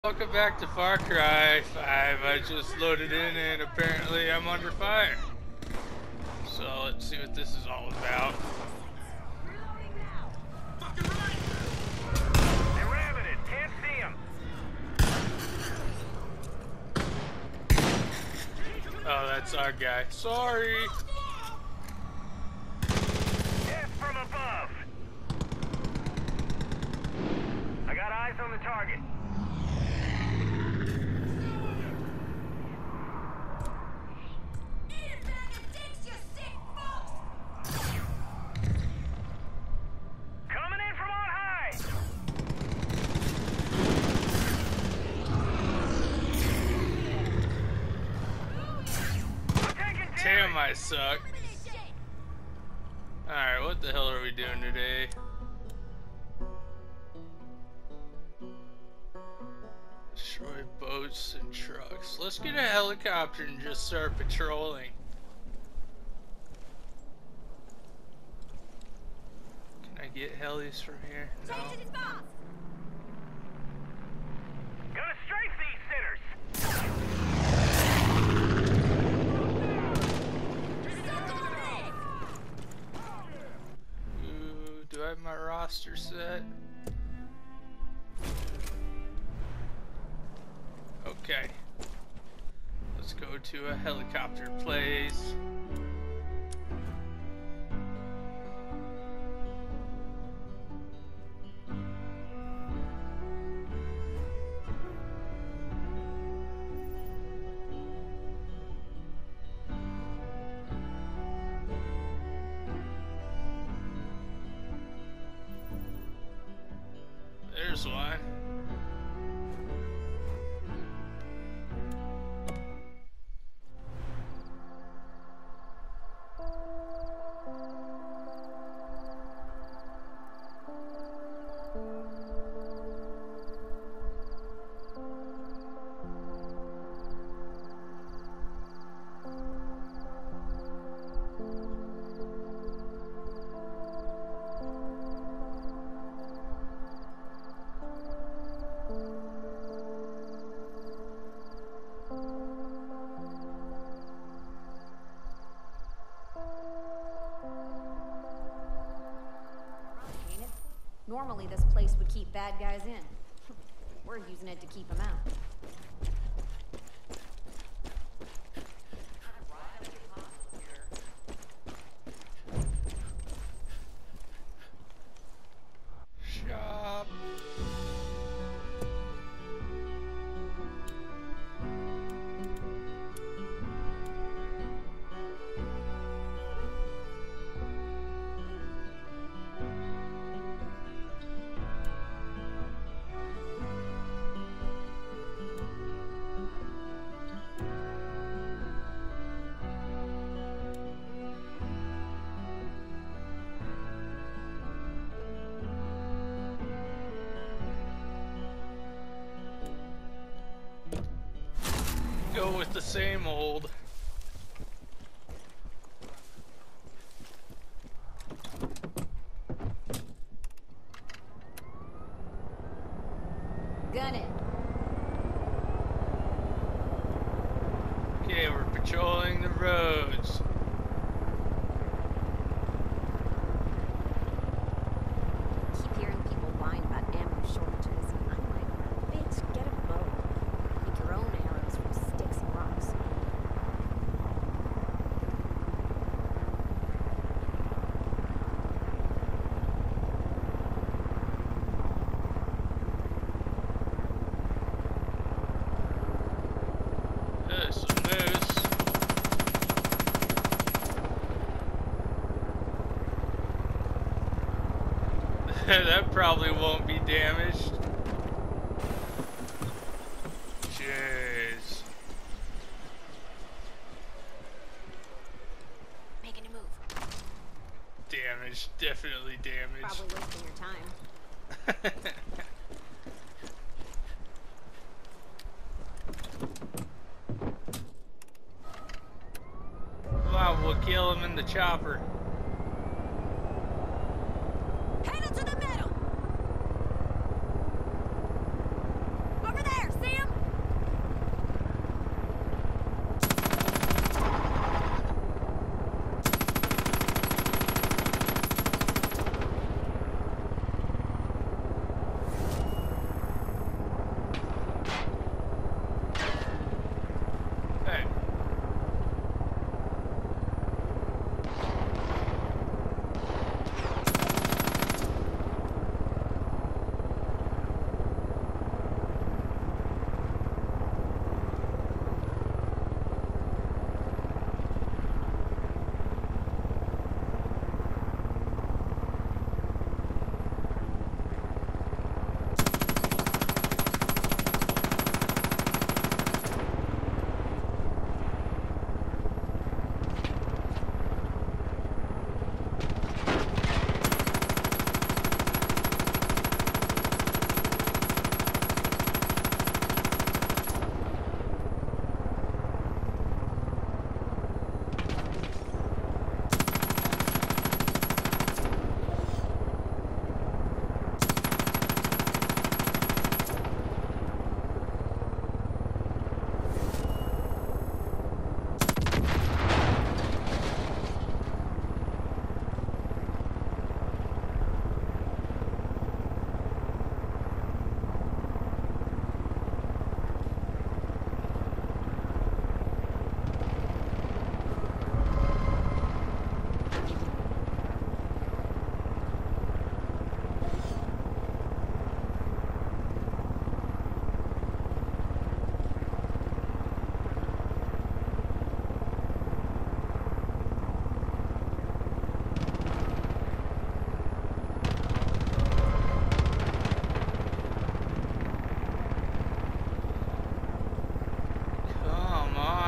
Welcome back to Far Cry 5. I just loaded in and apparently I'm under fire. So let's see what this is all about. They're ramming it. Can't see them. Oh, that's our guy. Sorry. Death from above. I got eyes on the target. Coming in from on high. I'm taking damage. Damn, I suck. Alright, what the hell are we doing today? Destroy boats and trucks. Let's get a helicopter and just start patrolling. Can I get helis from here? No. Gonna strafe these sinners. Ooh, do I have my roster set? Okay. Let's go to a helicopter place. There's one. Normally, this place would keep bad guys in. We're using it to keep them out. Shop. Go with the same old. Gun it. Okay, we're patrolling the roads. Keep hearing people whine about ammo shortages. I'm like, bitch, get a bow. Make your own arrows from sticks and rocks. There's some moose. That probably won't be damaged. Jeez. Making a move. Damaged. Definitely damaged. Probably wasting your time. Wow, we'll kill him in the chopper. Handle to the middle! Over there!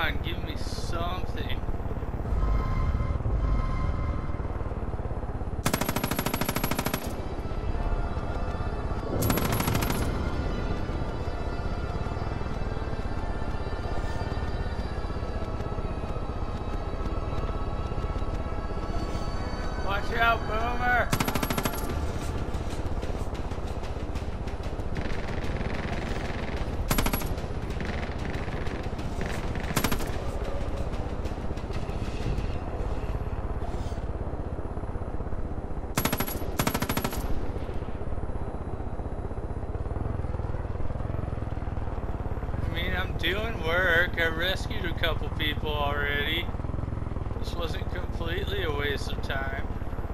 on, give me something. Watch out, Boomer! I'm doing work. I rescued a couple people already. This wasn't completely a waste of time.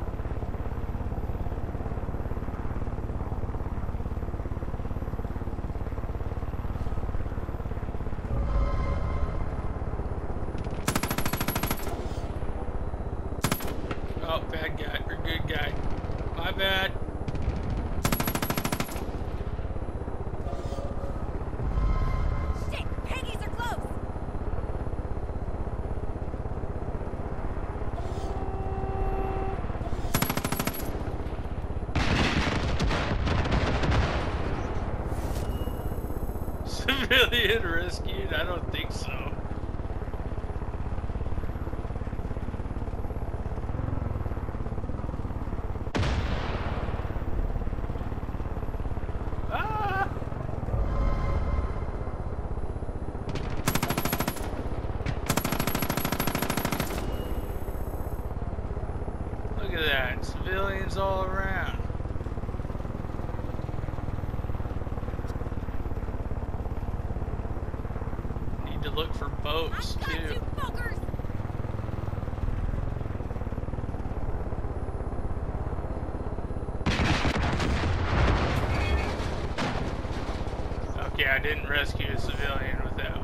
Oh, bad guy or good guy. My bad. Civilian rescued? I don't think so. Ah! Look at that. Civilians all around. To look for boats too. Okay, I didn't rescue a civilian with that one.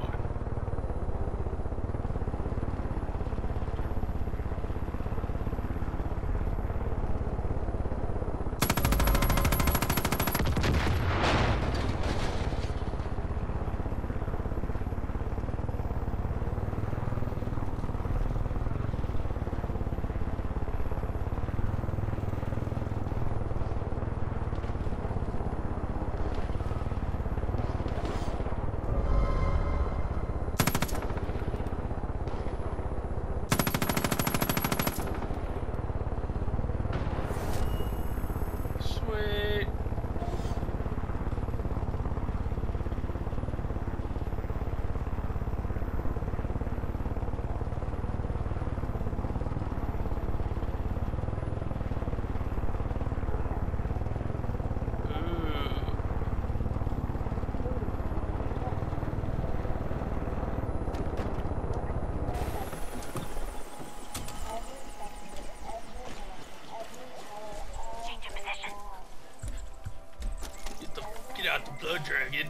Get out the blood dragon.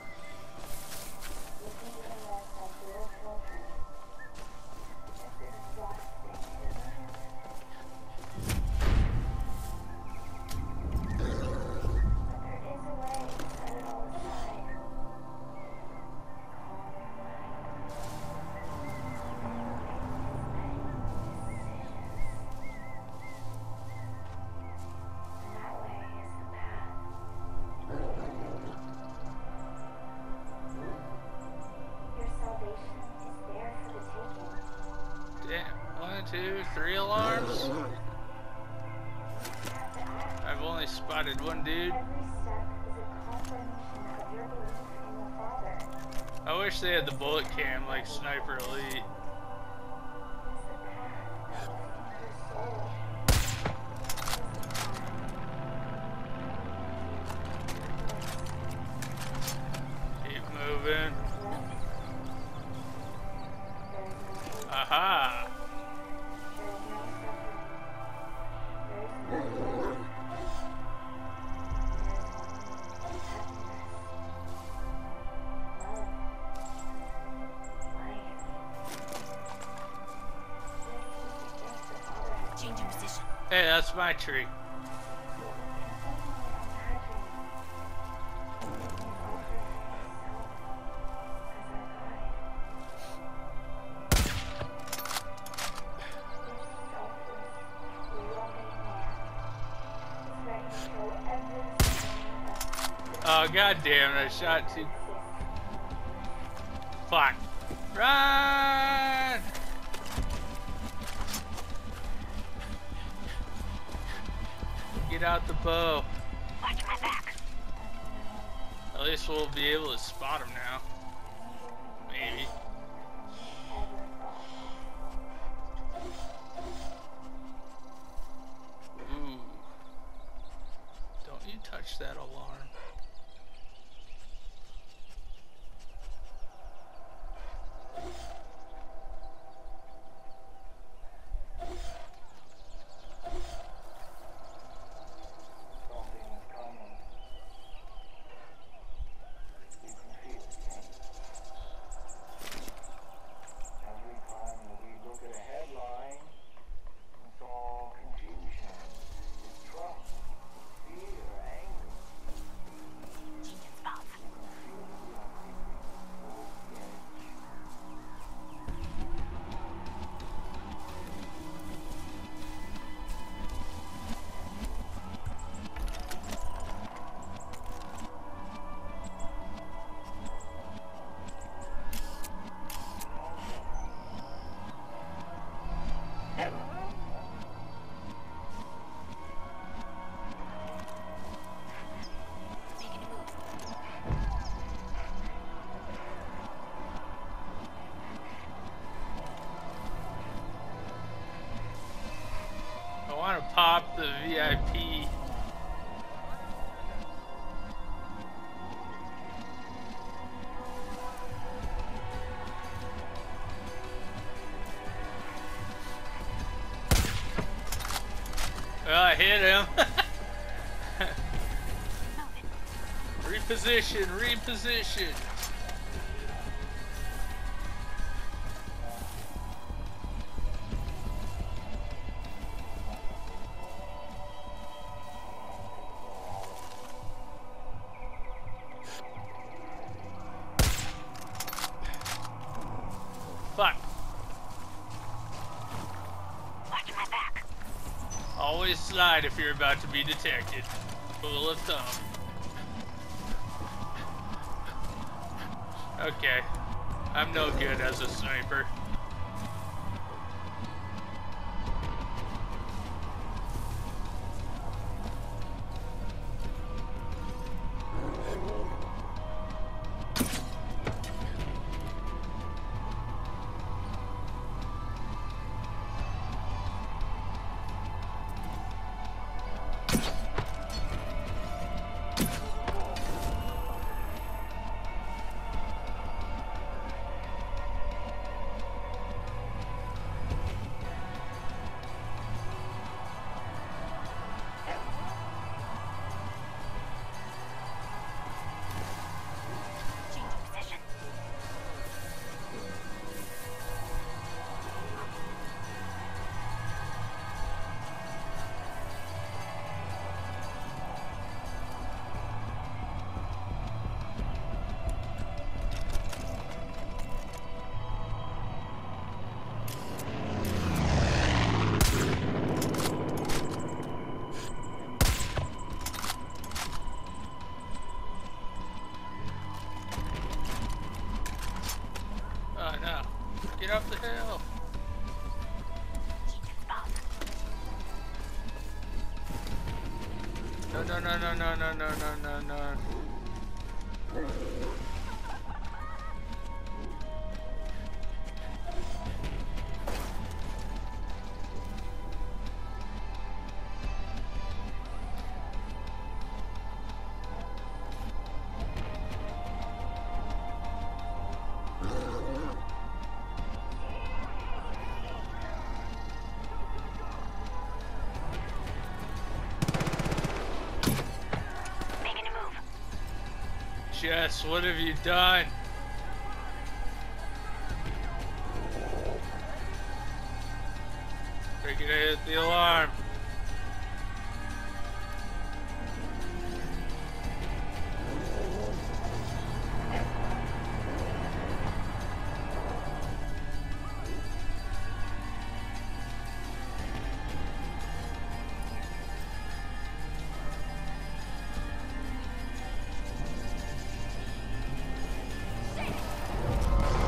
Damn, 1, 2, 3 alarms? I've only spotted one dude. I wish they had the bullet cam like Sniper Elite. Keep moving. Aha! Changing position. Hey, that's my tree. God damn it, I shot too. Fuck. Run! Get out the bow. Watch my back. At least we'll be able to spot him now. Maybe. Ooh. Don't you touch that alarm. I want to pop the VIP. Well, I hit him. Reposition, reposition. Fuck. Watch my back. Always slide if you're about to be detected. Rule of thumb. Okay. I'm no good as a sniper. Get up the hill. No, no, no, no, no, no, no, no, no, no. Jess, what have you done? We're gonna hit the alarm.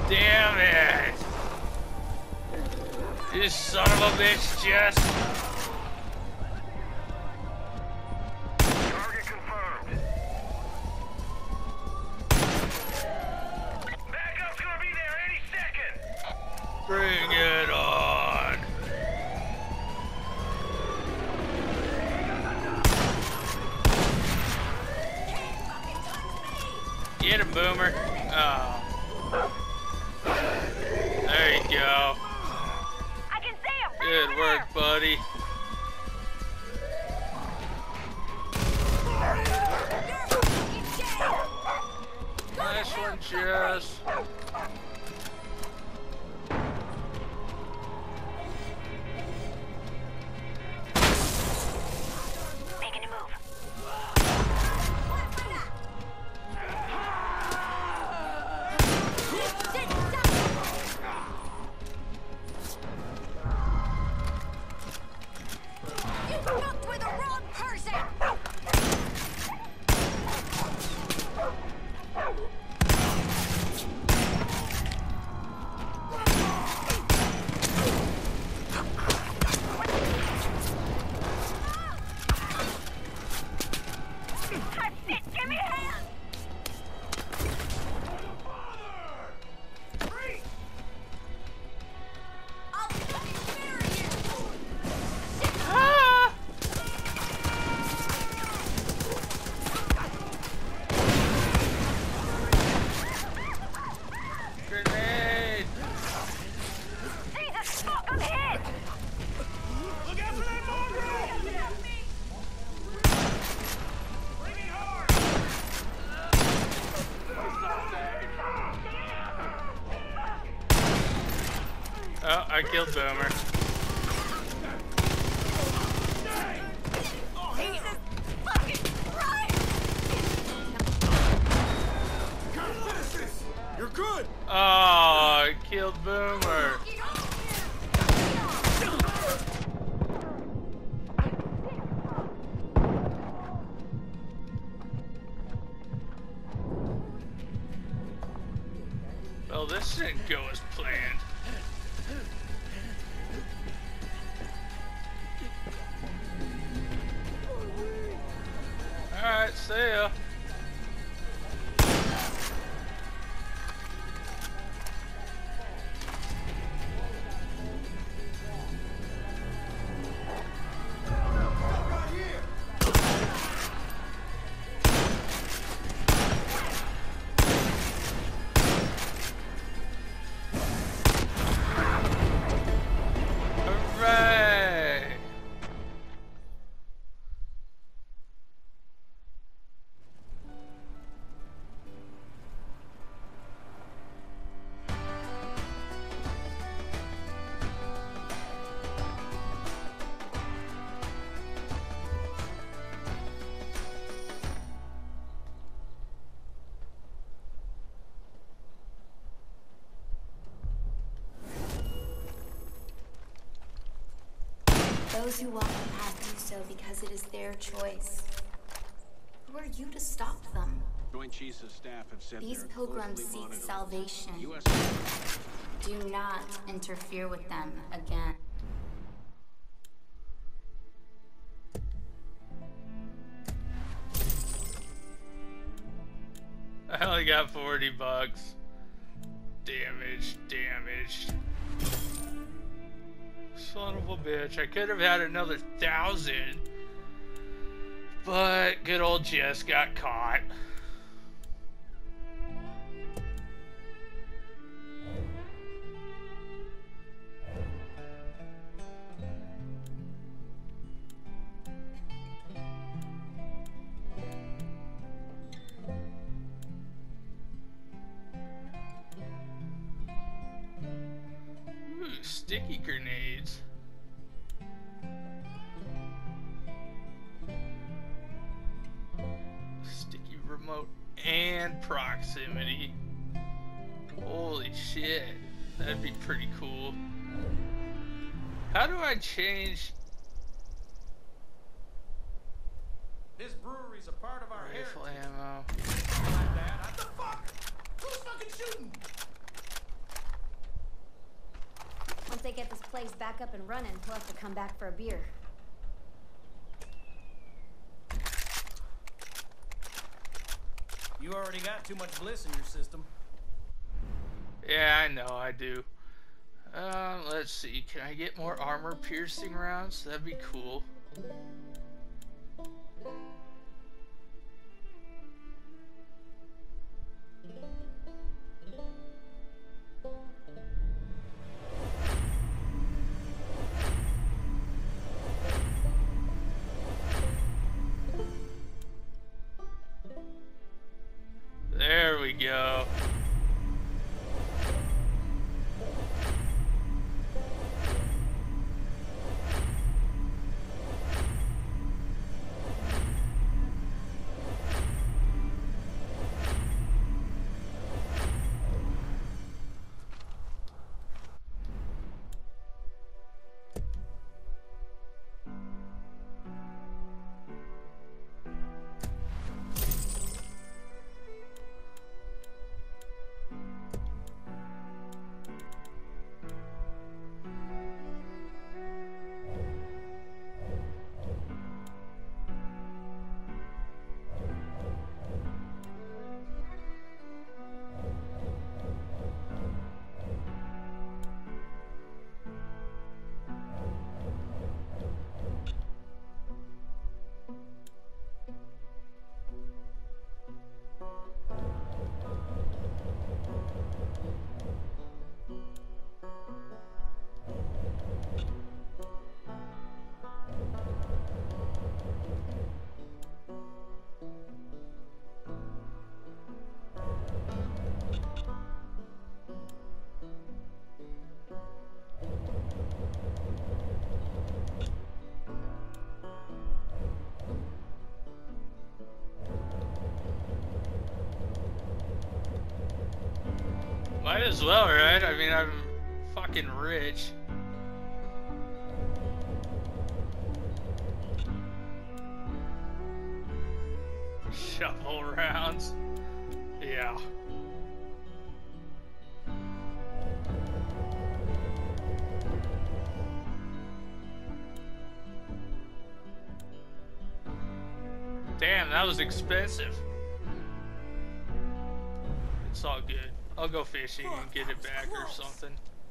Damn it! You son of a bitch, Jess! Target confirmed. Backup's gonna be there any second. Bring it on! Get him, Boomer. Oh. There you go. I can see him. Good work, buddy. Nice one, Jess. Making a move. You fucked with the wrong person. Give me a hand. I'll fucking bury you. Ah! Grenade! Jesus, fuck, I'm hit. Look out for that mongrel! Bring it hard! Oh, I killed Boomer. Jesus fucking Christ. You're good! Oh, I killed Boomer. Well, this didn't go as planned. Alright, see ya. Right here! Hooray! Those who walk the path do so because it is their choice. Who are you to stop them? Joint Chiefs of Staff have said These they're pilgrims closely seek monitored. salvation. U.S. Do not interfere with them again. I only got 40 bucks. Damaged. Son of a bitch. I could have had another 1,000. But good old Jess got caught. Ooh, sticky grenades. Sticky remote and proximity. Holy shit. That'd be pretty cool. How do I change This brewery's a part of our rifle heritage. ammo? Dad, what the fuck? Who's fucking shooting? get this place back up and running, we'll have to come back for a beer. You already got too much bliss in your system. Yeah, I know, I do. Let's see. Can I get more armor-piercing rounds? That'd be cool. There we go. Might as well, right? I mean, I'm fucking rich. Shovel rounds. Yeah. Damn, that was expensive. It's all good. I'll go fishing and get it back or something.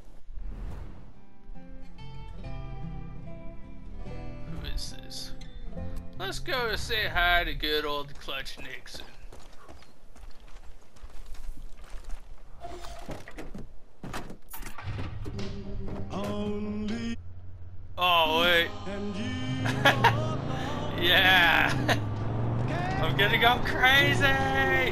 Who is this? Let's go say hi to good old Clutch Nixon. Oh, wait. Yeah. I'm gonna go crazy.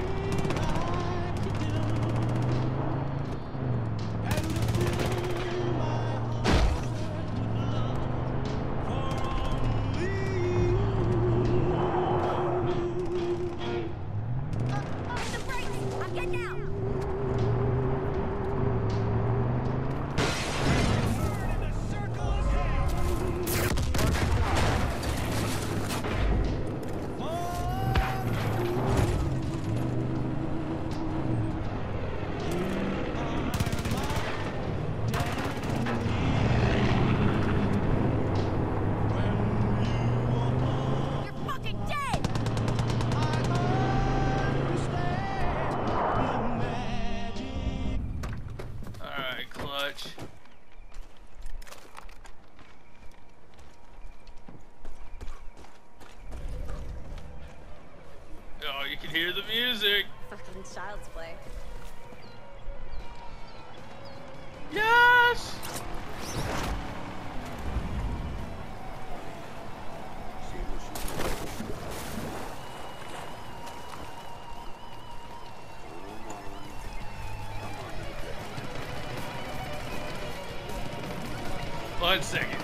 Oh, you can hear the music. Fucking child's play. Yes! One second.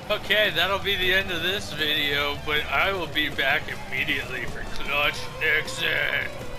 Okay, that'll be the end of this video, but I will be back immediately for Clutch Nixon.